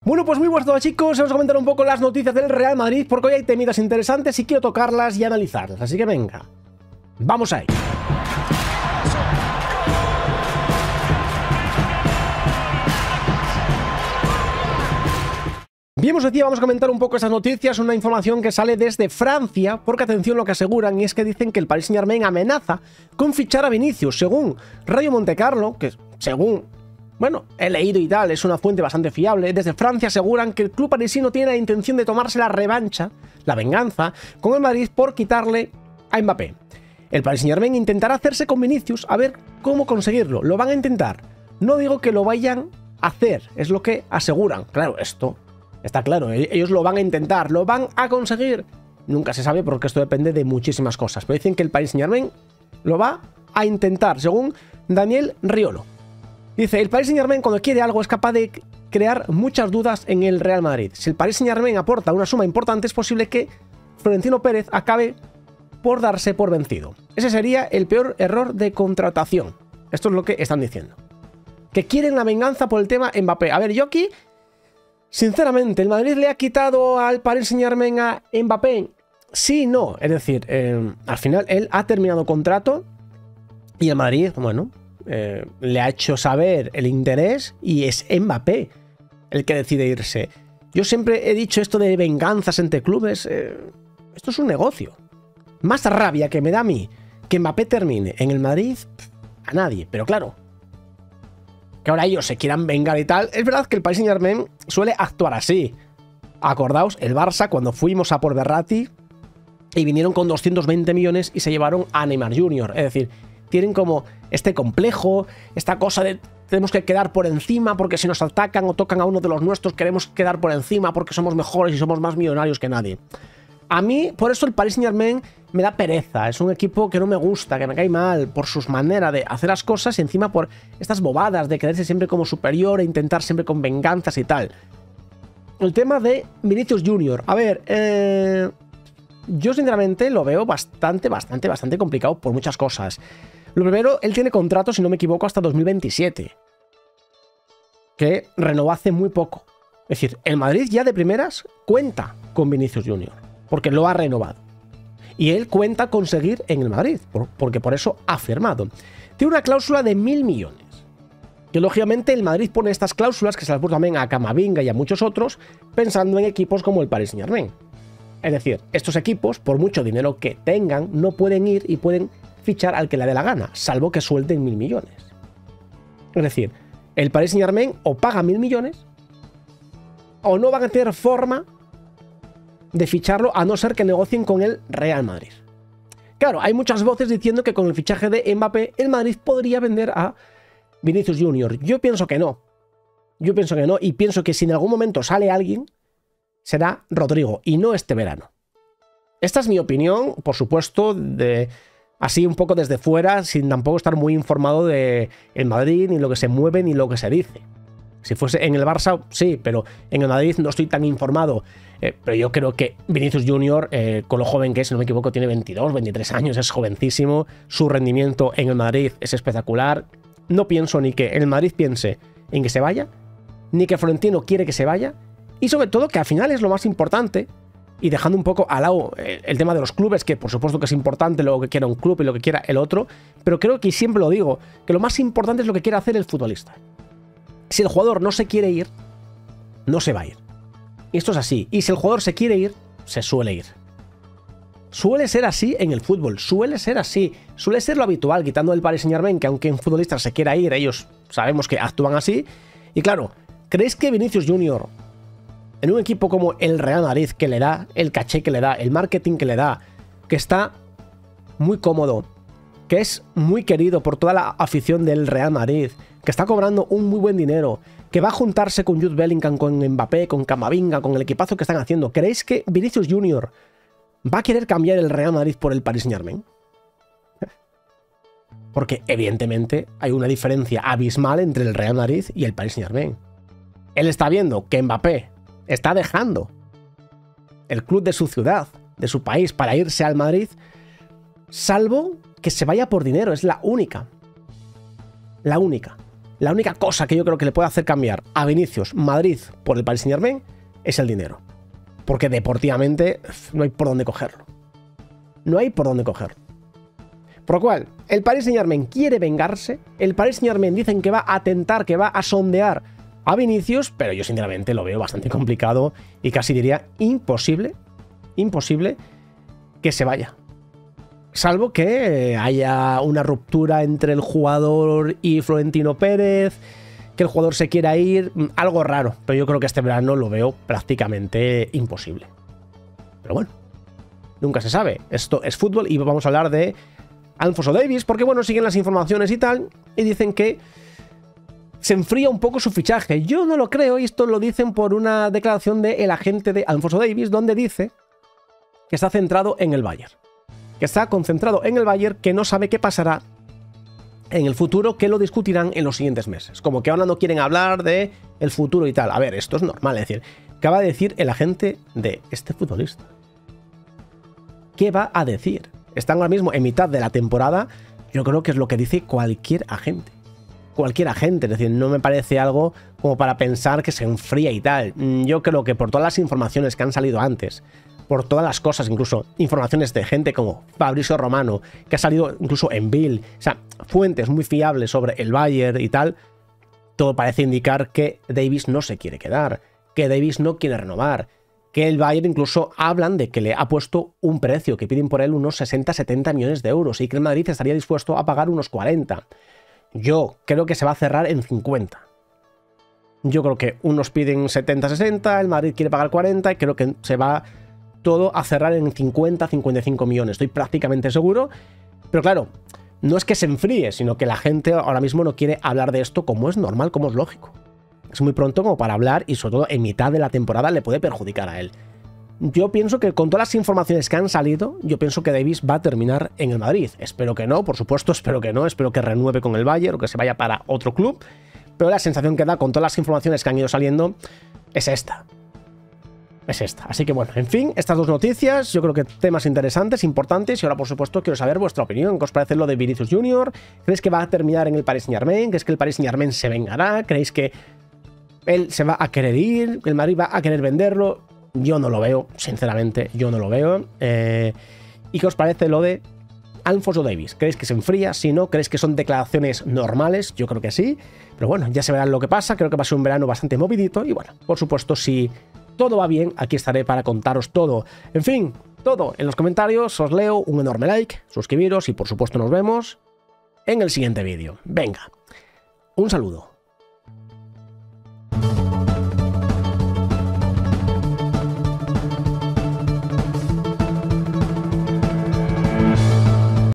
Bueno, pues muy buenas a todos, chicos. Vamos a comentar un poco las noticias del Real Madrid porque hoy hay temitas interesantes y quiero tocarlas y analizarlas. Así que venga, vamos ahí. Bien, pues decía, vamos a comentar un poco esas noticias, una información que sale desde Francia, porque atención lo que aseguran, y es que dicen que el Paris Saint-Germain amenaza con fichar a Vinicius, según Rayo Montecarlo, que según, bueno, he leído y tal, es una fuente bastante fiable. Desde Francia aseguran que el club parisino tiene la intención de tomarse la revancha, la venganza, con el Madrid por quitarle a Mbappé. El Paris Saint-Germain intentará hacerse con Vinicius, a ver cómo conseguirlo. Lo van a intentar. No digo que lo vayan a hacer, es lo que aseguran. Claro, esto está claro, ellos lo van a intentar, lo van a conseguir. Nunca se sabe porque esto depende de muchísimas cosas. Pero dicen que el Paris Saint-Germain lo va a intentar, según Daniel Riolo. Dice, el Paris Saint-Germain cuando quiere algo es capaz de crear muchas dudas en el Real Madrid. Si el Paris Saint-Germain aporta una suma importante, es posible que Florentino Pérez acabe por darse por vencido. Ese sería el peor error de contratación. Esto es lo que están diciendo. Que quieren la venganza por el tema Mbappé. A ver, yo aquí, sinceramente, ¿el Madrid le ha quitado al Paris Saint-Germain a Mbappé? Sí y no. Es decir, al final él ha terminado contrato y el Madrid, bueno, le ha hecho saber el interés y es Mbappé el que decide irse. Yo siempre he dicho esto de venganzas entre clubes. Esto es un negocio. Más rabia que me da a mí que Mbappé termine en el Madrid, a nadie. Pero claro, que ahora ellos se quieran vengar y tal. Es verdad que el Paris Saint-Germain suele actuar así. Acordaos, el Barça cuando fuimos a por Verratti y vinieron con 220 millones y se llevaron a Neymar Jr. Es decir, tienen como este complejo, esta cosa de tenemos que quedar por encima porque si nos atacan o tocan a uno de los nuestros queremos quedar por encima porque somos mejores y somos más millonarios que nadie. A mí, por eso el Paris Saint-Germain me da pereza. Es un equipo que no me gusta, que me cae mal por sus maneras de hacer las cosas y encima por estas bobadas de creerse siempre como superior e intentar siempre con venganzas y tal. El tema de Vinicius Jr. A ver, yo sinceramente lo veo bastante complicado por muchas cosas. Lo primero, él tiene contrato, si no me equivoco, hasta 2027. Que renovó hace muy poco. Es decir, el Madrid ya de primeras cuenta con Vinicius Jr. Porque lo ha renovado. Y él cuenta con seguir en el Madrid, porque por eso ha firmado. Tiene una cláusula de 1.000 millones. Que lógicamente el Madrid pone estas cláusulas, que se las puso también a Camavinga y a muchos otros, pensando en equipos como el Paris Saint-Germain. Es decir, estos equipos, por mucho dinero que tengan, no pueden ir y pueden fichar al que le dé la gana, salvo que suelten 1.000 millones. Es decir, el Paris Saint-Germain o paga 1.000 millones o no van a tener forma de ficharlo a no ser que negocien con el Real Madrid. Claro, hay muchas voces diciendo que con el fichaje de Mbappé el Madrid podría vender a Vinicius Jr. Yo pienso que no. Yo pienso que no y pienso que si en algún momento sale alguien será Rodrigo y no este verano. Esta es mi opinión, por supuesto, así un poco desde fuera, sin tampoco estar muy informado de el Madrid, ni lo que se mueve, ni lo que se dice. Si fuese en el Barça, sí, pero en el Madrid no estoy tan informado. Pero yo creo que Vinicius Jr., con lo joven que es, si no me equivoco, tiene 22, 23 años, es jovencísimo. Su rendimiento en el Madrid es espectacular. No pienso ni que el Madrid piense en que se vaya, ni que Florentino quiere que se vaya. Y sobre todo que al final es lo más importante. Y dejando un poco al lado el tema de los clubes, que por supuesto que es importante lo que quiera un club y lo que quiera el otro. Pero creo que siempre lo digo, que lo más importante es lo que quiere hacer el futbolista. Si el jugador no se quiere ir, no se va a ir. Y esto es así. Y si el jugador se quiere ir, se suele ir. Suele ser así en el fútbol. Suele ser así. Suele ser lo habitual, quitando el Paris Saint-Germain, que aunque un futbolista se quiera ir, ellos sabemos que actúan así. Y claro, ¿creéis que Vinicius Jr., en un equipo como el Real Madrid, que le da el caché que le da, el marketing que le da, que está muy cómodo, que es muy querido por toda la afición del Real Madrid, que está cobrando un muy buen dinero, que va a juntarse con Jude Bellingham, con Mbappé, con Camavinga, con el equipazo que están haciendo? ¿Creéis que Vinicius Jr. va a querer cambiar el Real Madrid por el Paris Saint-Germain? Porque evidentemente hay una diferencia abismal entre el Real Madrid y el Paris Saint-Germain. Él está viendo que Mbappé está dejando el club de su ciudad, de su país, para irse al Madrid, salvo que se vaya por dinero. Es la única. La única. La única cosa que yo creo que le puede hacer cambiar a Vinicius Madrid por el Paris Saint-Germain es el dinero. Porque deportivamente no hay por dónde cogerlo. No hay por dónde cogerlo. Por lo cual, el Paris Saint-Germain quiere vengarse. El Paris Saint-Germain dicen que va a tentar, que va a sondear a Vinicius, pero yo sinceramente lo veo bastante complicado y casi diría imposible que se vaya. Salvo que haya una ruptura entre el jugador y Florentino Pérez, que el jugador se quiera ir, algo raro. Pero yo creo que este verano lo veo prácticamente imposible. Pero bueno, nunca se sabe. Esto es fútbol y vamos a hablar de Alphonso Davies, porque bueno, siguen las informaciones y tal, y dicen que se enfría un poco su fichaje. Yo no lo creo, y esto lo dicen por una declaración del agente de Alphonso Davies, donde dice que está centrado en el Bayern. Que está concentrado en el Bayern, que no sabe qué pasará en el futuro, que lo discutirán en los siguientes meses. Como que ahora no quieren hablar de el futuro y tal. A ver, esto es normal, es decir, ¿qué va a decir el agente de este futbolista? ¿Qué va a decir? Están ahora mismo en mitad de la temporada. Yo creo que es lo que dice cualquier agente. Cualquier agente, es decir, no me parece algo como para pensar que se enfría y tal. Yo creo que por todas las informaciones que han salido antes, por todas las cosas, incluso informaciones de gente como Fabrizio Romano, que ha salido incluso en Bill, o sea, fuentes muy fiables sobre el Bayern y tal, todo parece indicar que Davies no se quiere quedar, que Davies no quiere renovar, que el Bayern incluso hablan de que le ha puesto un precio, que piden por él unos 60-70 millones de euros y que el Madrid estaría dispuesto a pagar unos 40. Yo creo que se va a cerrar en 50. Yo creo que unos piden 70-60, el Madrid quiere pagar 40 y creo que se va todo a cerrar en 50-55 millones. Estoy prácticamente seguro. Pero claro, no es que se enfríe, sino que la gente ahora mismo no quiere hablar de esto como es normal, como es lógico. Es muy pronto como para hablar y sobre todo en mitad de la temporada le puede perjudicar a él. Yo pienso que con todas las informaciones que han salido, yo pienso que Davies va a terminar en el Madrid. Espero que no, por supuesto, espero que no. Espero que renueve con el Bayern o que se vaya para otro club. Pero la sensación que da con todas las informaciones que han ido saliendo es esta. Es esta. Así que bueno, en fin, estas dos noticias, yo creo que temas interesantes, importantes, y ahora por supuesto quiero saber vuestra opinión. ¿Qué os parece lo de Vinicius Junior? ¿Creéis que va a terminar en el Paris Saint-Germain? ¿Creéis que el Paris Saint-Germain se vengará? ¿Creéis que él se va a querer ir? ¿El Madrid va a querer venderlo? Yo no lo veo, sinceramente, yo no lo veo. ¿Y qué os parece lo de Alphonso Davies? ¿Creéis que se enfría? Si no, ¿creéis que son declaraciones normales? Yo creo que sí. Pero bueno, ya se verá lo que pasa. Creo que va a ser un verano bastante movidito. Y bueno, por supuesto, si todo va bien, aquí estaré para contaros todo. En fin, todo en los comentarios. Os leo, un enorme like, suscribiros y por supuesto nos vemos en el siguiente vídeo. Venga, un saludo.